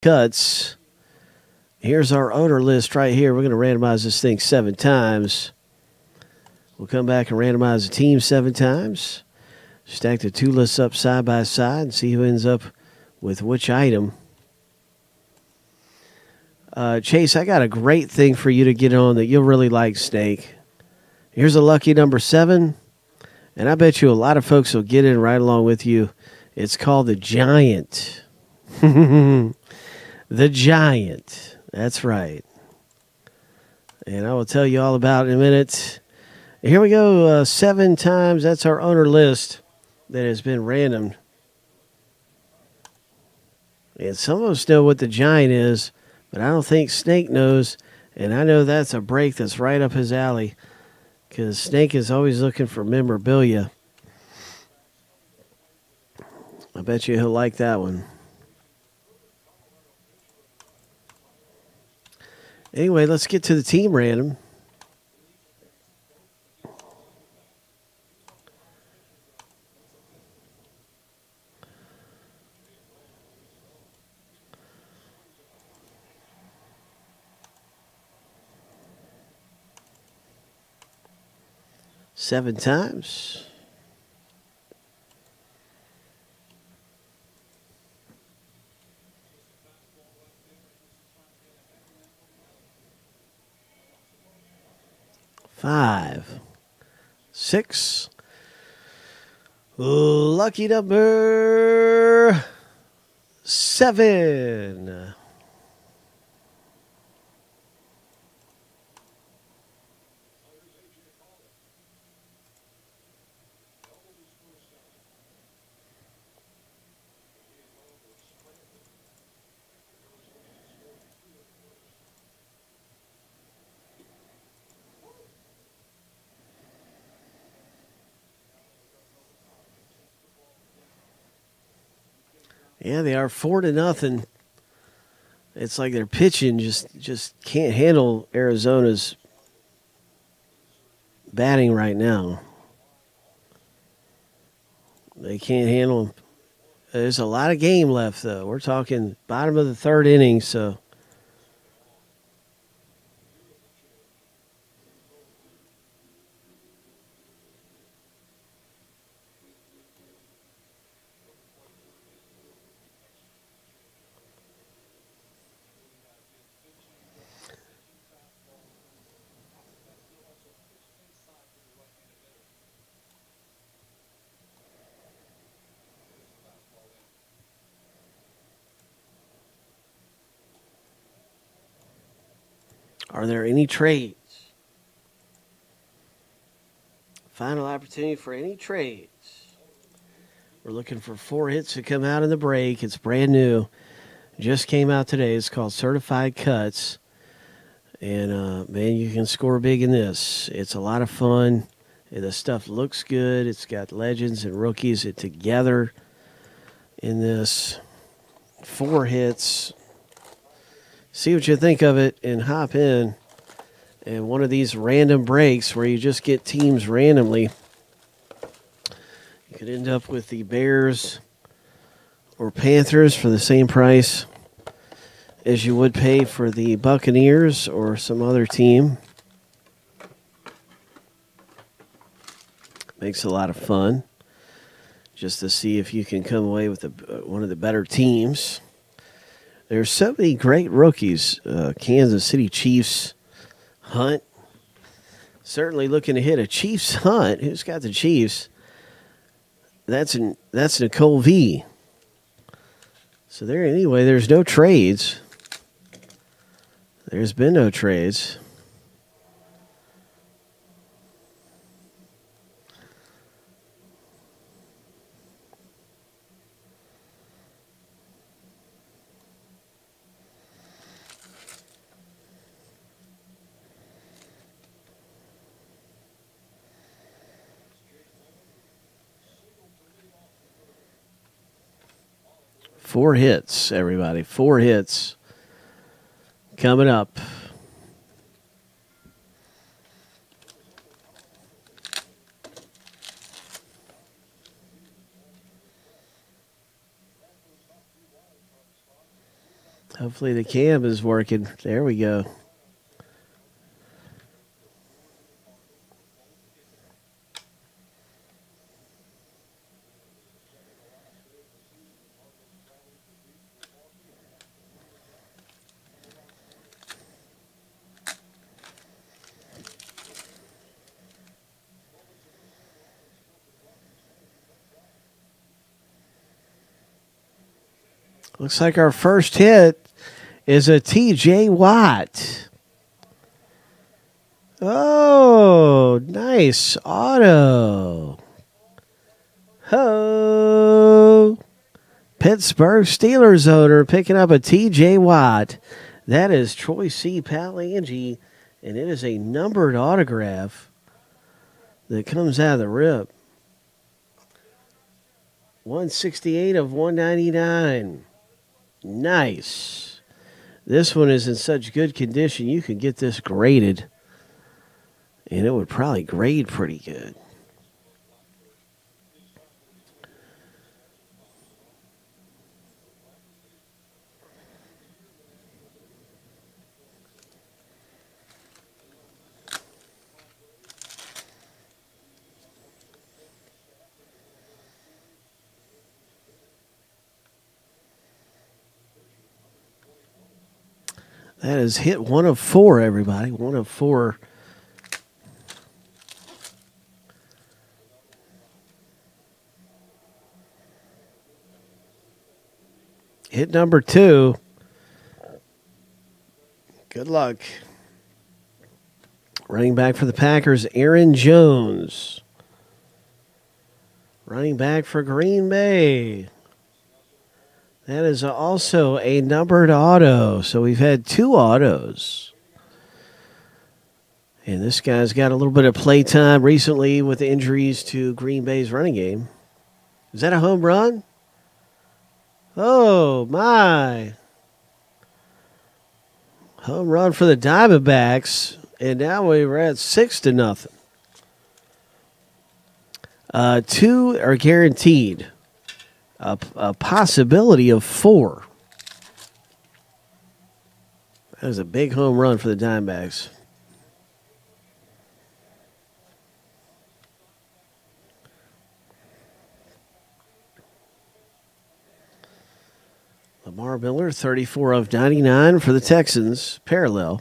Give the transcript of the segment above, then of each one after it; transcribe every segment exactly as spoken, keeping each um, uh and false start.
Cuts. Here's our owner list right here. We're going to randomize this thing seven times. We'll come back and randomize the team seven times. Stack the two lists up side by side and see who ends up with which item. Uh, Chase, I got a great thing for you to get on that you'll really like, Snake. Here's a lucky number seven, and I bet you a lot of folks will get in right along with you. It's called the Giant. The Giant. That's right. And I will tell you all about it in a minute. Here we go, uh, seven times. That's our owner list that has been random. And some of us know what the Giant is, but I don't think Snake knows. And I know that's a break that's right up his alley because Snake is always looking for memorabilia. I bet you he'll like that one. Anyway, let's get to the team random. Seven times. Five. Six. Lucky number seven. Yeah, they are four to nothing. It's like their pitching just just can't handle Arizona's batting right now. They can't handle them. There's a lot of game left, though. We're talking bottom of the third inning, so. Are there any trades? Final opportunity for any trades. We're looking for four hits to come out in the break. It's brand new. Just came out today. It's called Certified Cuts. And, uh, man, you can score big in this. It's a lot of fun. The stuff looks good. It's got legends and rookies together in this. Four hits. See what you think of it and hop in. And one of these random breaks where you just get teams randomly, you could end up with the Bears or Panthers for the same price as you would pay for the Buccaneers or some other team. Makes a lot of fun just to see if you can come away with the, uh, one of the better teams. There's so many great rookies. Uh, Kansas City Chiefs Hunt. Certainly looking to hit a Chiefs Hunt. Who's got the Chiefs? That's an, that's Nicole V. So there anyway, there's no trades. There's been no trades. Four hits, everybody. Four hits coming up. Hopefully the cam is working. There we go. Looks like our first hit is a T J Watt. Oh, nice auto. Ho. Pittsburgh Steelers owner picking up a T J Watt. That is Troy C. Palangi, and it is a numbered autograph that comes out of the rip. one sixty-eight of one ninety-nine. Nice. This one is in such good condition, you can get this graded, and it would probably grade pretty good. That is hit one of four, everybody. One of four. Hit number two. Good luck. Running back for the Packers, Aaron Jones. Running back for Green Bay. That is also a numbered auto. So we've had two autos. And this guy's got a little bit of play time recently with injuries to Green Bay's running game. Is that a home run? Oh, my. Home run for the Diamondbacks. And now we're at six to nothing. Uh, two are guaranteed. A, a possibility of four. That was a big home run for the Diamondbacks. Lamar Miller, thirty-four of ninety-nine for the Texans, parallel.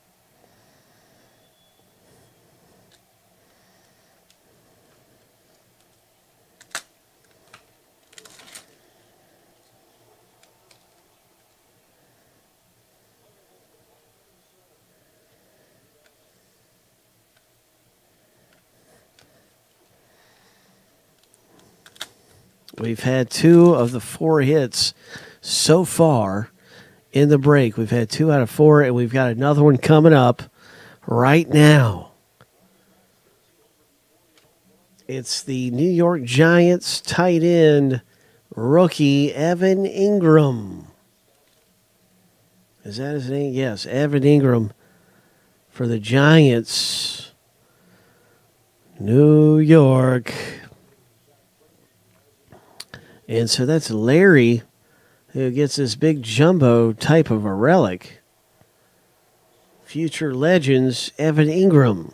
We've had two of the four hits so far in the break. We've had two out of four, and we've got another one coming up right now. It's the New York Giants tight end rookie Evan Ingram. Is that his name? Yes, Evan Ingram for the Giants. New York. And so that's Larry, who gets this big jumbo type of a relic. Future Legends, Evan Ingram.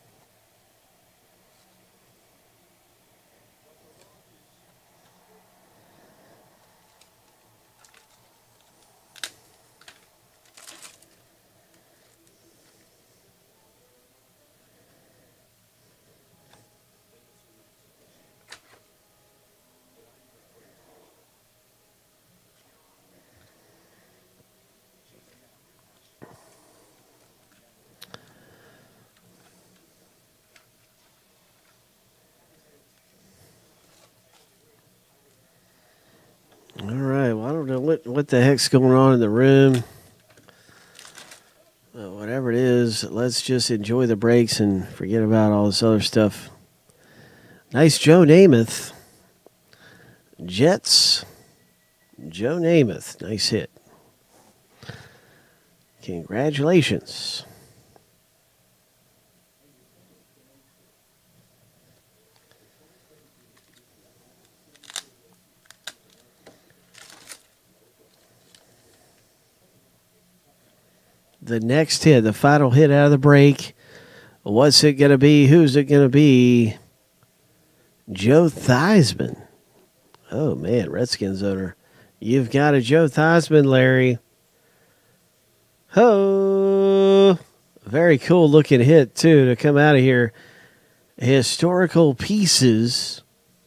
All right. Well, I don't know what, what the heck's going on in the room. Well, whatever it is, let's just enjoy the breaks and forget about all this other stuff. Nice Joe Namath. Jets. Joe Namath. Nice hit. Congratulations. the next hit, the final hit out of the break. What's it going to be? Who's it going to be? Joe Theismann. Oh, man, Redskins owner. You've got a Joe Theismann, Larry. Oh, very cool looking hit, too, to come out of here. Historical pieces.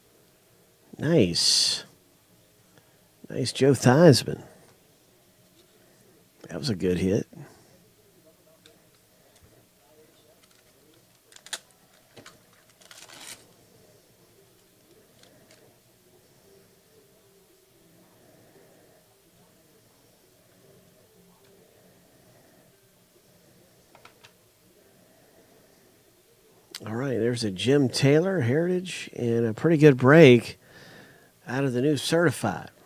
Nice. Nice Joe Theismann. That was a good hit. All right, there's a Jim Taylor Heritage and a pretty good break out of the new Certified.